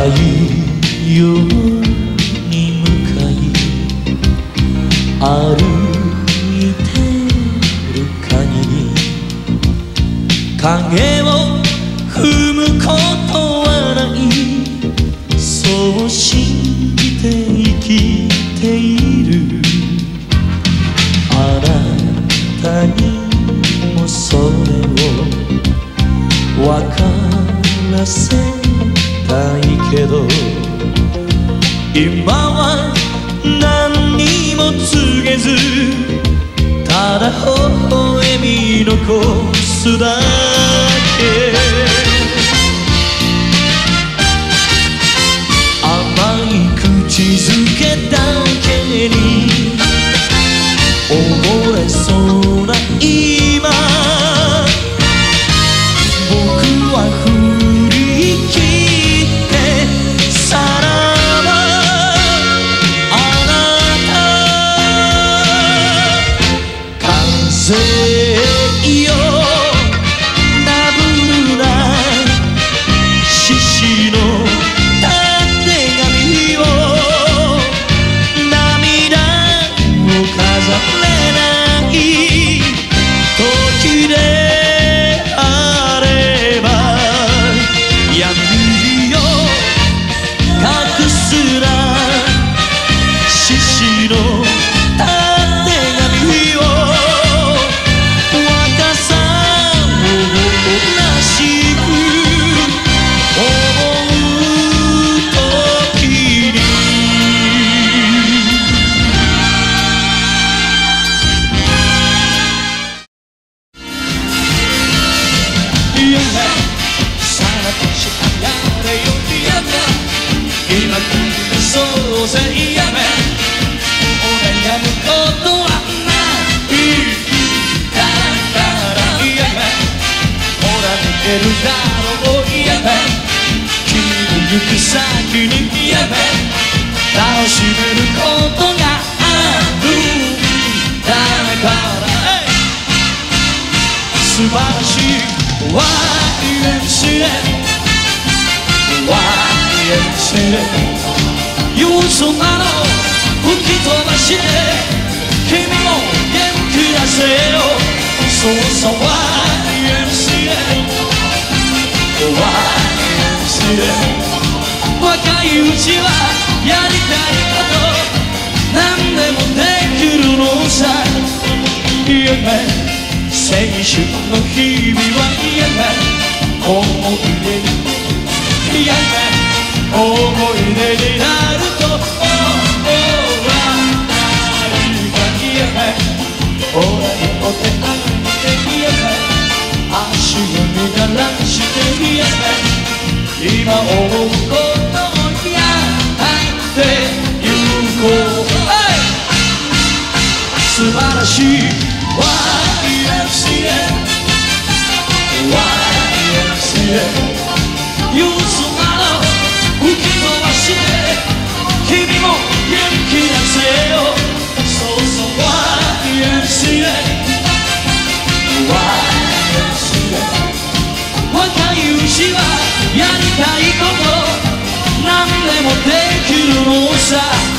太陽に向かい歩いてる限り影を踏むことはない、そう信じて生きている。あなたにもそれを分からせたいけど、今は何にも告げず、ただ微笑み残すだけ。甘い口づけだけに溺れそうな今、僕は振り切ってさらばあなた、風よダブルな獅子のたてがみを涙を飾れない時であれば、闇を隠すな獅子のたてがみを、若さをらしく思う時に、さらけしやれよやめ、今君でそうぜやめ、悩むことはないだからやめ、ほら見てるだろうやめ、君の行く先にやめ、楽しめることがあるんだから、素晴らしいYMCA 憂鬱なの吹き飛ばして君も元気出せよ、そうそう YMCA 若いうちはやりたいこと何でもできるのさ、夢青春の日々は思い出に思い出になると何かほらお手上げて足を乱らして今思うことをやってゆこう、素晴らしい憂鬱なの吹き飛ばして君も元気出せよ、そうそう YMCA 若いうちはやりたいこと何でもできるのさ。